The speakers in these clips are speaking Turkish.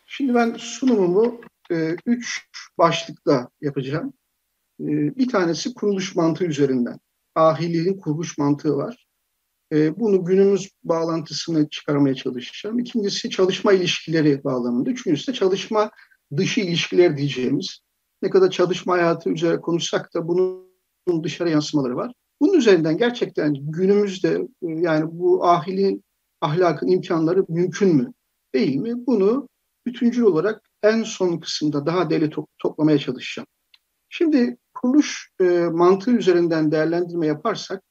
Şimdi ben sunumumu üç başlıkta yapacağım. Bir tanesi kuruluş mantığı üzerinden. Ahiliğin kuruluş mantığı var. Bunu günümüz bağlantısını çıkarmaya çalışacağım. İkincisi çalışma ilişkileri bağlamında. Üçüncüsü de çalışma dışı ilişkiler diyeceğimiz. Ne kadar çalışma hayatı üzerine konuşsak da bunun dışarı yansımaları var. Bunun üzerinden gerçekten günümüzde yani bu ahiliğin ahlakın imkanları mümkün mü, değil mi? Bunu bütüncül olarak en son kısımda daha deli toplamaya çalışacağım. Şimdi kuruluş mantığı üzerinden değerlendirme yaparsak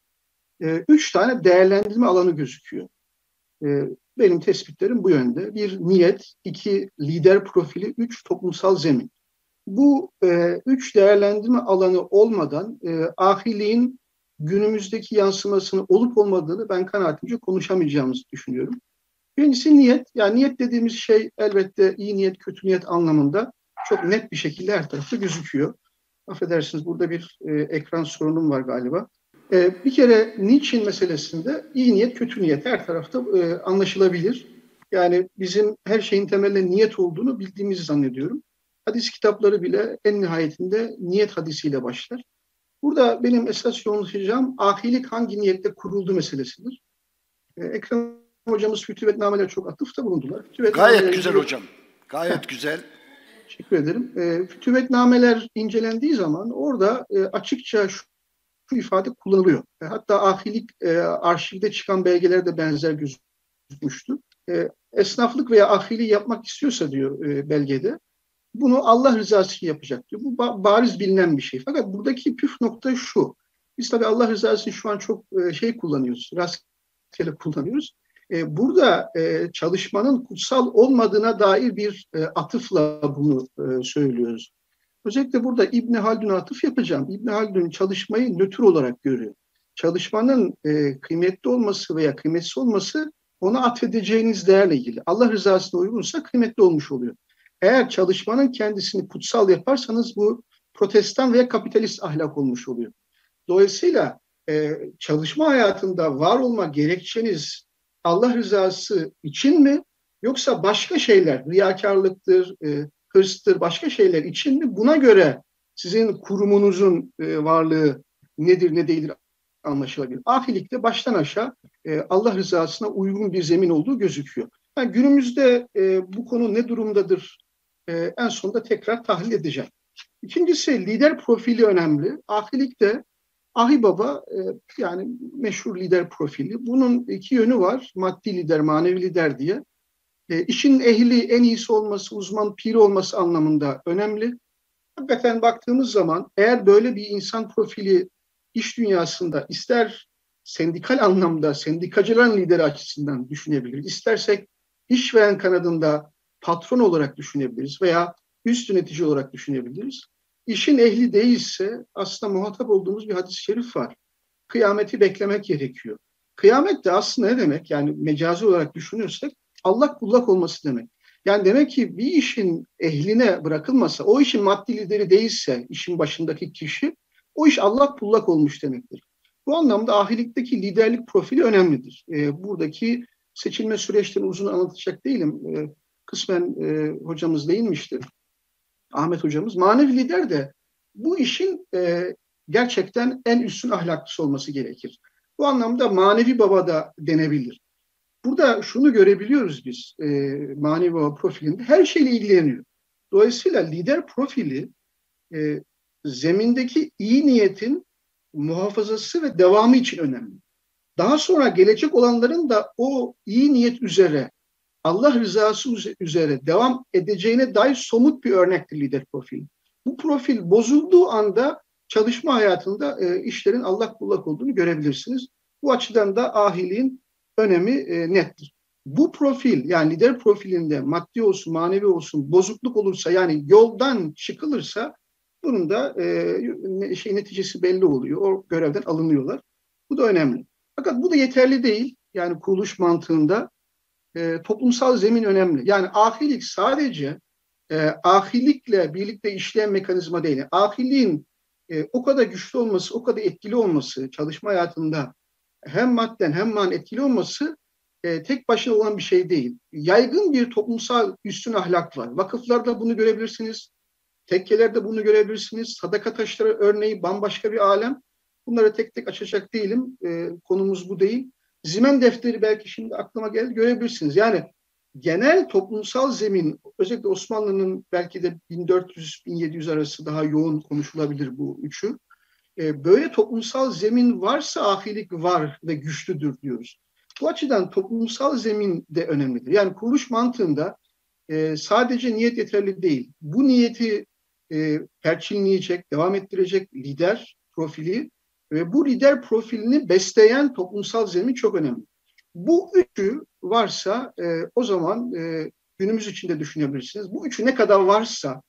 üç tane değerlendirme alanı gözüküyor. E, Benim tespitlerim bu yönde. Bir niyet, iki lider profili, üç toplumsal zemin. Bu üç değerlendirme alanı olmadan ahiliğin günümüzdeki yansımasını olup olmadığını ben kanaatimce konuşamayacağımızı düşünüyorum. Birincisi niyet. Yani niyet dediğimiz şey elbette iyi niyet, kötü niyet anlamında çok net bir şekilde her tarafta gözüküyor. Affedersiniz burada bir ekran sorunum var galiba. Bir kere niçin meselesinde iyi niyet, kötü niyet her tarafta anlaşılabilir. Yani bizim her şeyin temelinde niyet olduğunu bildiğimizi zannediyorum. Hadis kitapları bile en nihayetinde niyet hadisiyle başlar. Burada benim esas yoğunlaşacağım ahilik hangi niyette kuruldu meselesidir. Ekrem hocamız fütüvvetnameler çok atıfta bulundular. Gayet güzel hocam. Gayet güzel. Teşekkür ederim. Fütüvvetnameler incelendiği zaman orada açıkça şu ifade kullanılıyor. Hatta ahilik arşivde çıkan belgelerde benzer gözükmüştü. Esnaflık veya ahili yapmak istiyorsa diyor belgede, bunu Allah rızası için yapacak diyor. Bu bariz bilinen bir şey. Fakat buradaki püf nokta şu. Biz tabii Allah rızası için şu an çok kullanıyoruz. Rastgele kullanıyoruz. Burada çalışmanın kutsal olmadığına dair bir atıfla bunu söylüyoruz. Özellikle burada İbn Haldun'a atıf yapacağım. İbn Haldun çalışmayı nötr olarak görüyor. Çalışmanın kıymetli olması veya kıymetsiz olması ona atfedeceğiniz değerle ilgili. Allah rızasına uygunsa kıymetli olmuş oluyor. Eğer çalışmanın kendisini kutsal yaparsanız bu protestan veya kapitalist ahlak olmuş oluyor. Dolayısıyla çalışma hayatında var olma gerekçeniz Allah rızası için mi yoksa başka şeyler, riyakarlıktır, hırstır, başka şeyler için mi? Buna göre sizin kurumunuzun varlığı nedir ne değildir anlaşılabilir. Ahilikte baştan aşağı Allah rızasına uygun bir zemin olduğu gözüküyor. Yani günümüzde bu konu ne durumdadır en sonunda tekrar tahlil edeceğim. İkincisi lider profili önemli. Ahilikte Ahi Baba yani meşhur lider profili. Bunun iki yönü var. Maddi lider, manevi lider diye. İşin ehli, en iyisi olması, uzman, piri olması anlamında önemli. Hakikaten baktığımız zaman eğer böyle bir insan profili iş dünyasında ister sendikal anlamda, sendikacıların lideri açısından düşünebiliriz. İstersek işveren kanadında patron olarak düşünebiliriz veya üst yönetici olarak düşünebiliriz. İşin ehli değilse aslında muhatap olduğumuz bir hadis-i şerif var. Kıyameti beklemek gerekiyor. Kıyamet de aslında ne demek? Yani mecazi olarak düşünürsek allak bullak olması demek. Yani demek ki bir işin ehline bırakılmasa, o işin maddi lideri değilse, işin başındaki kişi, o iş allak bullak olmuş demektir. Bu anlamda ahilikteki liderlik profili önemlidir. Buradaki seçilme süreçlerini uzun anlatacak değilim. Kısmen hocamız değinmişti. Ahmet hocamız. Manevi lider de bu işin gerçekten en üstün ahlaklısı olması gerekir. Bu anlamda manevi baba da denebilir. Burada şunu görebiliyoruz biz manevi baba profilinde her şeyle ilgileniyor. Dolayısıyla lider profili zemindeki iyi niyetin muhafazası ve devamı için önemli. Daha sonra gelecek olanların da o iyi niyet üzere Allah rızası üzere devam edeceğine dair somut bir örnektir lider profili. Bu profil bozulduğu anda çalışma hayatında işlerin allak bullak olduğunu görebilirsiniz. Bu açıdan da ahiliğin önemi nettir. Bu profil yani lider profilinde maddi olsun manevi olsun bozukluk olursa yani yoldan çıkılırsa bunun da neticesi belli oluyor. O görevden alınıyorlar. Bu da önemli. Fakat bu da yeterli değil. Yani kuruluş mantığında toplumsal zemin önemli. Yani ahilik sadece ahilikle birlikte işleyen mekanizma değil. Ahiliğin o kadar güçlü olması, o kadar etkili olması çalışma hayatında hem madden hem manen etkili olması tek başına olan bir şey değil. Yaygın bir toplumsal üstün ahlak var. Vakıflarda bunu görebilirsiniz. Tekkelerde bunu görebilirsiniz. Sadaka taşları örneği bambaşka bir alem. Bunları tek tek açacak değilim. Konumuz bu değil. Zimen defteri belki şimdi aklıma geldi görebilirsiniz. Yani genel toplumsal zemin, özellikle Osmanlı'nın belki de 1400-1700 arası daha yoğun konuşulabilir bu üçü. Böyle toplumsal zemin varsa ahilik var ve güçlüdür diyoruz. Bu açıdan toplumsal zemin de önemlidir. Yani kuruluş mantığında sadece niyet yeterli değil. Bu niyeti perçinleyecek, devam ettirecek lider profili ve bu lider profilini besleyen toplumsal zemin çok önemli. Bu üçü varsa o zaman günümüz için de düşünebilirsiniz. Bu üçü ne kadar varsa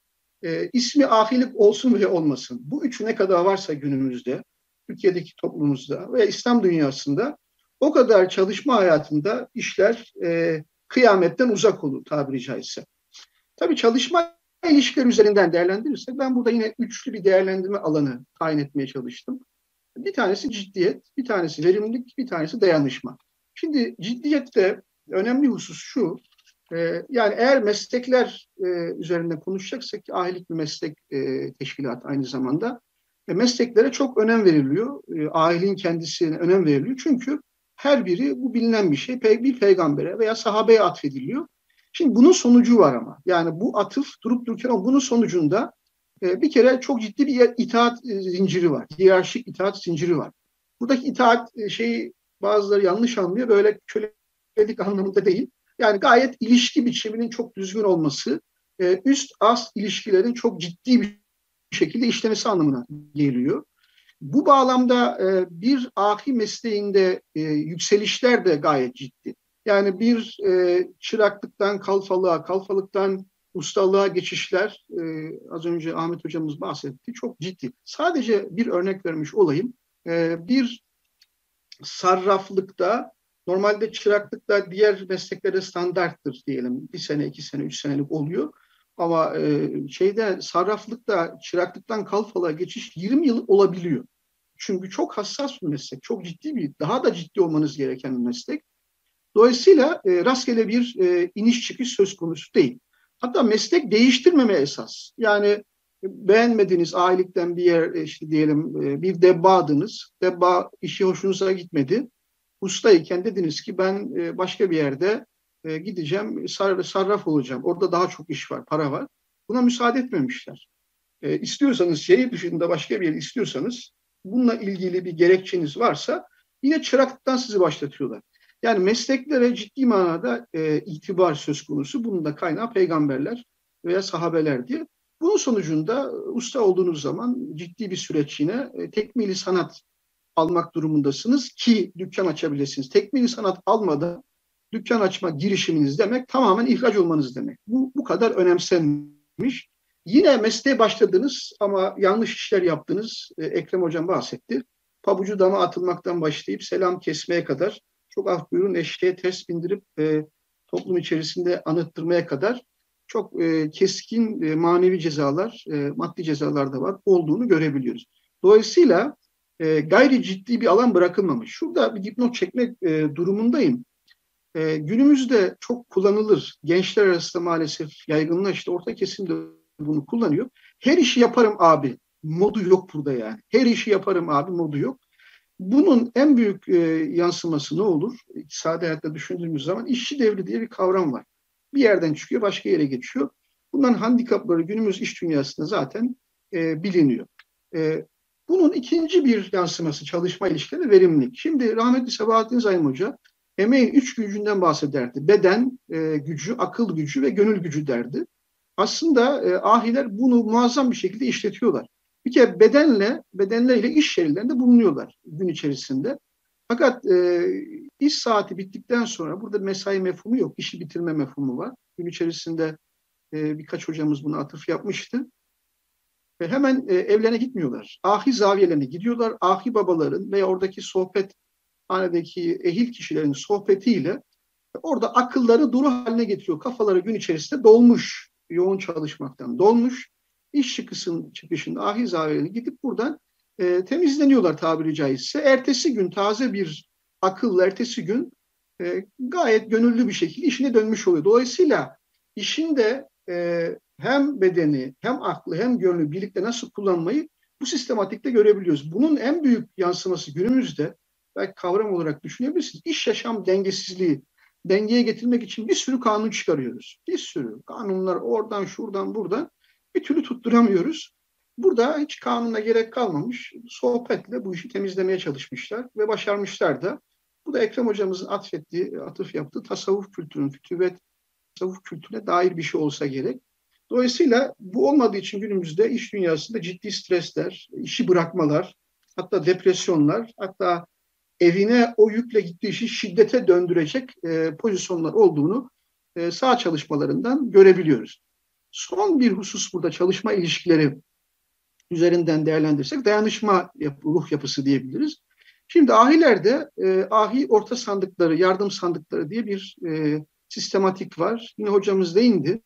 ismi ahilik olsun veya olmasın. Bu üçü ne kadar varsa günümüzde, Türkiye'deki toplumumuzda ve İslam dünyasında o kadar çalışma hayatında işler kıyametten uzak olur tabiri caizse. Tabii çalışma ilişkiler üzerinden değerlendirirsek ben burada yine üçlü bir değerlendirme alanı tayin etmeye çalıştım. Bir tanesi ciddiyet, bir tanesi verimlilik, bir tanesi dayanışma. Şimdi ciddiyette önemli husus şu, yani eğer meslekler üzerinde konuşacaksak ki ahilik bir meslek teşkilatı aynı zamanda mesleklere çok önem veriliyor. Ahiliğin kendisine önem veriliyor. Çünkü her biri bu bilinen bir şey bir peygambere veya sahabeye atfediliyor. Şimdi bunun sonucu var ama. Yani bu atıf durup dururken ama bunun sonucunda bir kere çok ciddi bir itaat zinciri var. Hiyerarşik itaat zinciri var. Buradaki itaat şeyi bazıları yanlış anlıyor. Böyle kölelik anlamında değil. Yani gayet ilişki biçiminin çok düzgün olması, üst ast ilişkilerin çok ciddi bir şekilde işlemesi anlamına geliyor. Bu bağlamda bir ahi mesleğinde yükselişler de gayet ciddi. Yani bir çıraklıktan kalfalığa, kalfalıktan ustalığa geçişler az önce Ahmet hocamız bahsetti çok ciddi. Sadece bir örnek vermiş olayım. Bir sarraflıkta normalde çıraklıkta diğer mesleklere standarttır diyelim. Bir sene, 2 sene, 3 senelik oluyor. Ama sarraflıkta çıraklıktan kalfalığa geçiş 20 yıl olabiliyor. Çünkü çok hassas bir meslek, çok ciddi bir, daha da ciddi olmanız gereken bir meslek. Dolayısıyla rastgele bir iniş çıkış söz konusu değil. Hatta meslek değiştirmeme esas. Yani beğenmediğiniz ailelikten bir yer işte diyelim bir debbadınız. Debba işi hoşunuza gitmedi. Ustayken dediniz ki ben başka bir yerde gideceğim sarraf olacağım. Orada daha çok iş var, para var. Buna müsaade etmemişler. İstiyorsanız şehir dışında başka bir yer istiyorsanız bununla ilgili bir gerekçeniz varsa yine çıraklıktan sizi başlatıyorlar. Yani mesleklere ciddi manada itibar söz konusu. Bunun da kaynağı peygamberler veya sahabeler diye. Bunun sonucunda usta olduğunuz zaman ciddi bir süreç yine tekmili sanat almak durumundasınız ki dükkan açabilirsiniz. Tekmili sanat almadan dükkan açma girişiminiz demek tamamen ihraç olmanız demek. Bu kadar önemsenmiş. Yine mesleğe başladınız ama yanlış işler yaptınız. Ekrem Hocam bahsetti. Pabucu dama atılmaktan başlayıp selam kesmeye kadar çok af buyurun eşeğe ters bindirip toplum içerisinde anıttırmaya kadar çok keskin manevi cezalar, maddi cezalar da var olduğunu görebiliyoruz. Dolayısıyla gayri ciddi bir alan bırakılmamış. Şurada bir dipnot çekmek durumundayım. Günümüzde çok kullanılır. Gençler arasında maalesef yaygınlaştı. Orta kesim de bunu kullanıyor. Her işi yaparım abi modu yok burada yani. Her işi yaparım abi modu yok. Bunun en büyük yansıması ne olur? İktisadi hayatta düşündüğümüz zaman işçi devri diye bir kavram var. Bir yerden çıkıyor, başka yere geçiyor. Bunların handikapları günümüz iş dünyasında zaten biliniyor. Bunun ikinci bir yansıması çalışma ilişkileri verimlilik. Şimdi rahmetli Sabahattin Zaim Hoca emeğin 3 gücünden bahsederdi. Beden gücü, akıl gücü ve gönül gücü derdi. Aslında ahiler bunu muazzam bir şekilde işletiyorlar. Bir kere bedenleriyle iş yerlerinde bulunuyorlar gün içerisinde. Fakat iş saati bittikten sonra burada mesai mefhumu yok, işi bitirme mefhumu var. Gün içerisinde birkaç hocamız buna atıf yapmıştı. Hemen evlerine gitmiyorlar. Ahi zaviyelerine gidiyorlar. Ahi babaların veya oradaki hanedeki ehil kişilerin sohbetiyle orada akılları duru haline getiriyor. Kafaları gün içerisinde dolmuş, yoğun çalışmaktan dolmuş. İş çıkışında ahi zaviyelerine gidip buradan temizleniyorlar tabiri caizse. Ertesi gün taze bir akılla ertesi gün gayet gönüllü bir şekilde işine dönmüş oluyor. Dolayısıyla işinde hem bedeni hem aklı hem gönlü birlikte nasıl kullanmayı bu sistematikte görebiliyoruz. Bunun en büyük yansıması günümüzde belki kavram olarak düşünebilirsiniz. İş yaşam dengesizliği dengeye getirmek için bir sürü kanun çıkarıyoruz. Bir sürü kanunlar oradan şuradan buradan bir türlü tutturamıyoruz. Burada hiç kanuna gerek kalmamış. Sohbetle bu işi temizlemeye çalışmışlar ve başarmışlar da. Bu da Ekrem hocamızın atıf yaptığı tasavvuf kültürünün, fütüvet tasavvuf kültürüne dair bir şey olsa gerek. Dolayısıyla bu olmadığı için günümüzde iş dünyasında ciddi stresler, işi bırakmalar, hatta depresyonlar, hatta evine o yükle gittiği işi şiddete döndürecek pozisyonlar olduğunu saha çalışmalarından görebiliyoruz. Son bir husus burada çalışma ilişkileri üzerinden değerlendirsek dayanışma ruh yapısı diyebiliriz. Şimdi ahilerde ahi orta sandıkları, yardım sandıkları diye bir sistematik var. Yine hocamız değindi.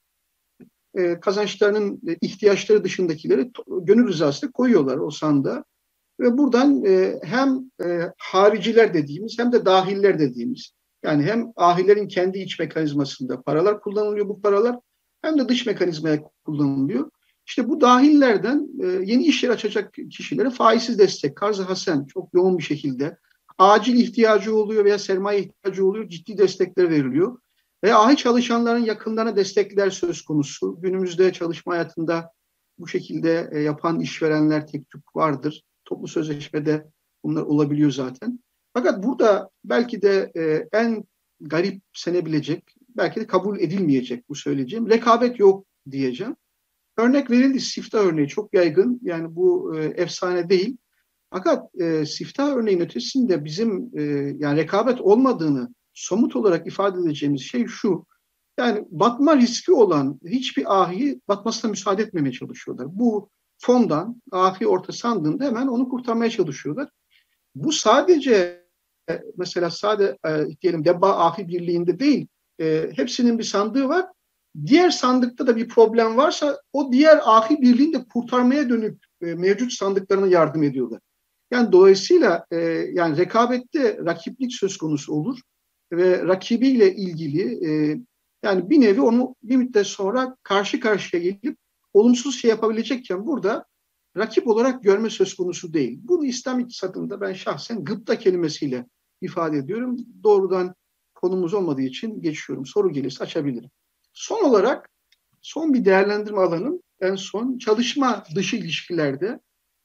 Kazançlarının ihtiyaçları dışındakileri gönül rızasıyla koyuyorlar o sandığa. Ve buradan hem hariciler dediğimiz hem de dahiller dediğimiz, yani hem ahilerin kendi iç mekanizmasında paralar kullanılıyor, bu paralar hem de dış mekanizmaya kullanılıyor. İşte bu dahillerden yeni iş yeri açacak kişilere faizsiz destek, karz-ı hasen çok yoğun bir şekilde acil ihtiyacı oluyor veya sermaye ihtiyacı oluyor, ciddi destekler veriliyor. Ve ahi çalışanların yakınlarına destekler söz konusu. Günümüzde çalışma hayatında bu şekilde yapan işverenler tek tük vardır. Toplu sözleşmede bunlar olabiliyor zaten. Fakat burada belki de en garipsenebilecek, belki de kabul edilmeyecek bu söyleyeceğim. Rekabet yok diyeceğim. Örnek verildi, siftah örneği çok yaygın. Yani bu efsane değil. Fakat siftah örneğin ötesinde bizim yani rekabet olmadığını somut olarak ifade edeceğimiz şey şu. Yani batma riski olan hiçbir ahi batmasına müsaade etmemeye çalışıyorlar. Bu fondan ahi orta sandığında hemen onu kurtarmaya çalışıyorlar. Bu sadece mesela diyelim Debba Ahi Birliği'nde değil, hepsinin bir sandığı var. Diğer sandıkta da bir problem varsa o diğer ahi birliğini de kurtarmaya dönük mevcut sandıklarına yardım ediyorlar. Yani dolayısıyla yani rekabette rakiplik söz konusu olur ve rakibiyle ilgili yani bir nevi onu bir müddet sonra karşı karşıya gelip olumsuz şey yapabilecekken burada rakip olarak görme söz konusu değil. Bunu İslam iktisadında ben şahsen gıpta kelimesiyle ifade ediyorum. Doğrudan konumuz olmadığı için geçiyorum. Soru gelirse açabilirim. Son olarak son bir değerlendirme alanım en son çalışma dışı ilişkilerde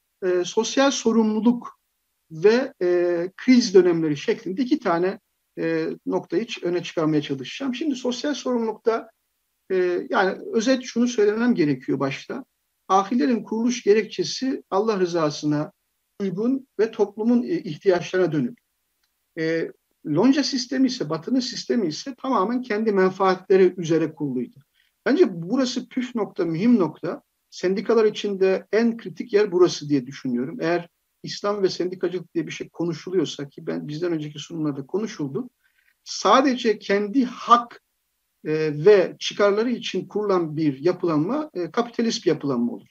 sosyal sorumluluk ve kriz dönemleri şeklinde iki tane noktayı öne çıkarmaya çalışacağım. Şimdi sosyal sorumlulukta yani özet şunu söylemem gerekiyor başta. Ahilerin kuruluş gerekçesi Allah rızasına uygun ve toplumun ihtiyaçlarına dönük. Lonca sistemi ise, Batı'nın sistemi ise tamamen kendi menfaatleri üzere kuruluydu. Bence burası püf nokta, mühim nokta. Sendikalar içinde en kritik yer burası diye düşünüyorum. Eğer İslam ve sendikacılık diye bir şey konuşuluyorsa ki bizden önceki sunumlarda konuşuldu. Sadece kendi hak ve çıkarları için kurulan bir yapılanma kapitalist bir yapılanma olur.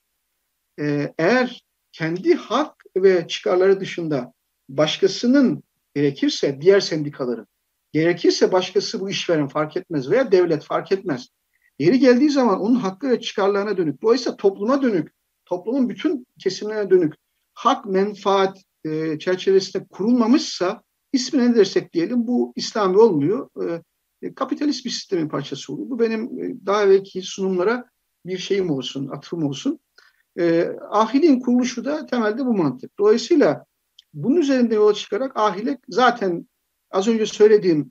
Eğer kendi hak ve çıkarları dışında başkasının gerekirse diğer sendikaların, gerekirse başkası bu işveren fark etmez veya devlet fark etmez. Yeri geldiği zaman onun hakkı ve çıkarlarına dönük, dolayısıyla topluma dönük, toplumun bütün kesimlerine dönük hak, menfaat çerçevesinde kurulmamışsa ismini ne dersek diyelim bu İslami olmuyor. Kapitalist bir sistemin parçası oluyor. Bu benim daha evvelki sunumlara bir şeyim olsun, atfım olsun. Ahiliğin kuruluşu da temelde bu mantık. Dolayısıyla bunun üzerinde yola çıkarak ahile zaten az önce söylediğim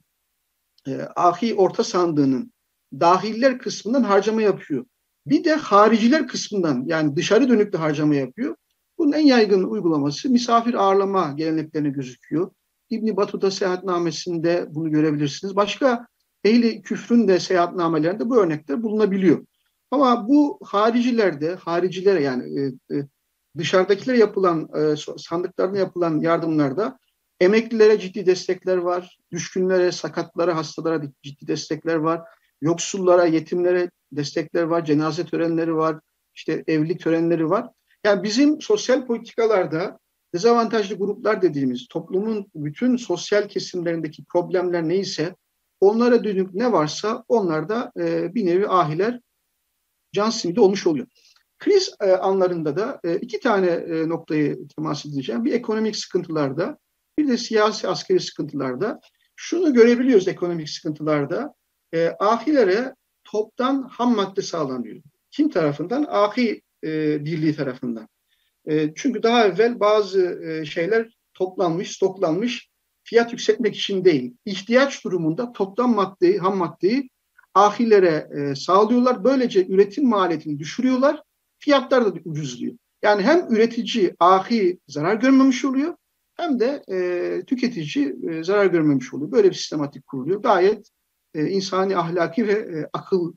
ahi orta sandığının dahiller kısmından harcama yapıyor. Bir de hariciler kısmından yani dışarı dönük de harcama yapıyor. Bunun en yaygın uygulaması misafir ağırlama geleneklerine gözüküyor. İbn Battuta seyahatnamesinde bunu görebilirsiniz. Başka ehli küfrün de seyahatnamelerinde bu örnekler bulunabiliyor. Ama bu haricilere yani dışarıdakilere yapılan sandıklarına yapılan yardımlarda emeklilere ciddi destekler var. Düşkünlere, sakatlara, hastalara ciddi destekler var. Yoksullara, yetimlere destekler var. Cenaze törenleri var. İşte evlilik törenleri var. Yani bizim sosyal politikalarda dezavantajlı gruplar dediğimiz toplumun bütün sosyal kesimlerindeki problemler neyse onlara dönük ne varsa onlarda bir nevi ahiler can simidi olmuş oluyor. Kriz anlarında da iki tane noktayı temas edeceğim. Bir ekonomik sıkıntılarda, bir de siyasi askeri sıkıntılarda. Şunu görebiliyoruz ekonomik sıkıntılarda. Ahilere toptan ham madde sağlanıyor. Kim tarafından? Ahi birliği tarafından. Çünkü daha evvel bazı şeyler toplanmış, stoklanmış, fiyat yükseltmek için değil. İhtiyaç durumunda toptan maddeyi, ham maddeyi ahilere sağlıyorlar. Böylece üretim maliyetini düşürüyorlar. Fiyatlar da ucuzluyor. Yani hem üretici, ahi zarar görmemiş oluyor hem de tüketici zarar görmemiş oluyor. Böyle bir sistematik kuruluyor. Gayet insani, ahlaki ve akıl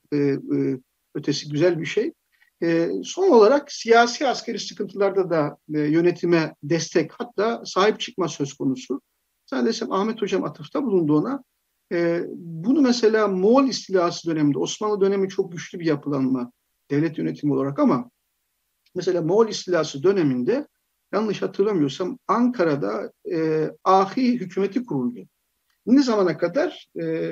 ötesi güzel bir şey. Son olarak siyasi askeri sıkıntılarda da yönetime destek hatta sahip çıkma söz konusu. Zannedersem Ahmet Hocam atıfta bulundu ona. Bunu mesela Moğol istilası döneminde, Osmanlı dönemi çok güçlü bir yapılanma devlet yönetimi olarak ama mesela Moğol istilası döneminde yanlış hatırlamıyorsam Ankara'da ahi hükümeti kuruluyor. Ne zamana kadar?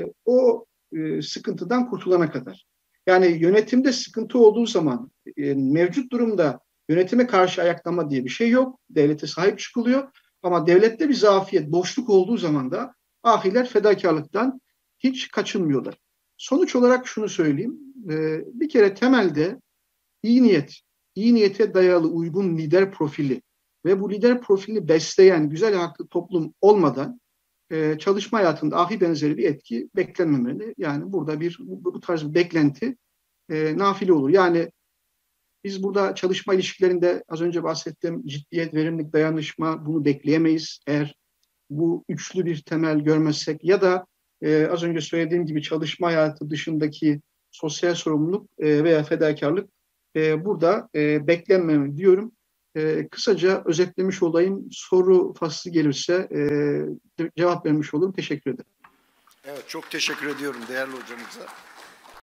O sıkıntıdan kurtulana kadar. Yani yönetimde sıkıntı olduğu zaman mevcut durumda yönetime karşı ayaklama diye bir şey yok. Devlete sahip çıkılıyor. Ama devlette bir zafiyet, boşluk olduğu zaman da ahiler fedakarlıktan hiç kaçınmıyorlar. Sonuç olarak şunu söyleyeyim. Bir kere temelde iyi niyet, iyi niyete dayalı uygun lider profili ve bu lider profilini besleyen güzel ahlaklı toplum olmadan çalışma hayatında ahi benzeri bir etki beklenmemeli. Yani burada bu tarz bir beklenti nafile olur. Yani biz burada çalışma ilişkilerinde az önce bahsettiğim ciddiyet, verimlilik, dayanışma bunu bekleyemeyiz. Eğer bu üçlü bir temel görmezsek ya da az önce söylediğim gibi çalışma hayatı dışındaki sosyal sorumluluk veya fedakarlık burada beklenmemeli diyorum. Kısaca özetlemiş olayım. Soru faslı gelirse cevap vermiş olurum. Teşekkür ederim. Evet, çok teşekkür ediyorum değerli hocamıza.